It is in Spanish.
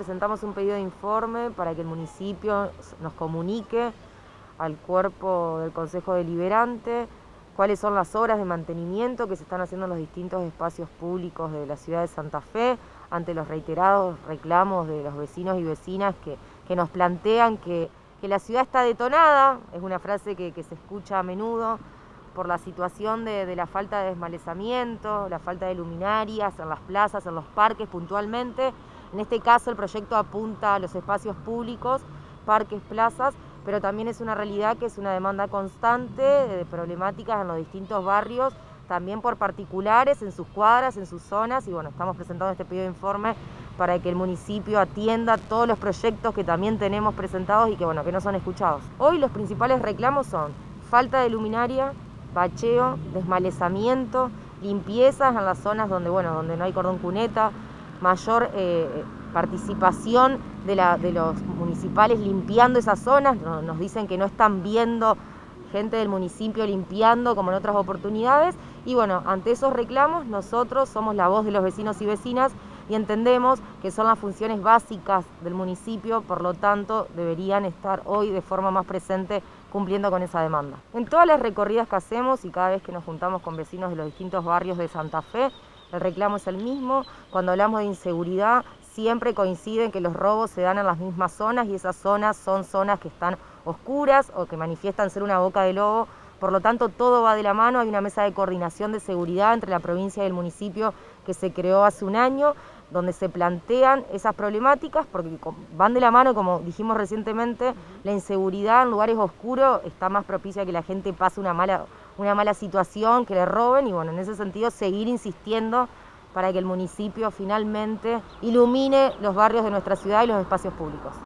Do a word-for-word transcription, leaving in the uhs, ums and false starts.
presentamos un pedido de informe para que el municipio nos comunique al cuerpo del Consejo Deliberante cuáles son las obras de mantenimiento que se están haciendo en los distintos espacios públicos de la ciudad de Santa Fe ante los reiterados reclamos de los vecinos y vecinas que, que nos plantean que, que la ciudad está detonada. Es una frase que, que se escucha a menudo por la situación de, de la falta de desmalezamiento, la falta de luminarias en las plazas, en los parques puntualmente. En este caso el proyecto apunta a los espacios públicos, parques, plazas, pero también es una realidad que es una demanda constante de problemáticas en los distintos barrios, también por particulares, en sus cuadras, en sus zonas, y bueno, estamos presentando este pedido de informe para que el municipio atienda todos los proyectos que también tenemos presentados y que bueno, que no son escuchados. Hoy los principales reclamos son falta de luminaria, bacheo, desmalezamiento, limpiezas en las zonas donde, bueno, donde no hay cordón cuneta, mayor eh, participación de, la, de los municipales limpiando esas zonas. Nos dicen que no están viendo gente del municipio limpiando como en otras oportunidades. Y bueno, ante esos reclamos nosotros somos la voz de los vecinos y vecinas y entendemos que son las funciones básicas del municipio, por lo tanto deberían estar hoy de forma más presente cumpliendo con esa demanda. En todas las recorridas que hacemos y cada vez que nos juntamos con vecinos de los distintos barrios de Santa Fe, el reclamo es el mismo. Cuando hablamos de inseguridad, siempre coinciden que los robos se dan en las mismas zonas y esas zonas son zonas que están oscuras o que manifiestan ser una boca de lobo. Por lo tanto, todo va de la mano. Hay una mesa de coordinación de seguridad entre la provincia y el municipio que se creó hace un año, donde se plantean esas problemáticas, porque van de la mano, como dijimos recientemente, la inseguridad en lugares oscuros está más propicia a que la gente pase una mala, una mala situación, que le roben, y bueno, en ese sentido seguir insistiendo para que el municipio finalmente ilumine los barrios de nuestra ciudad y los espacios públicos.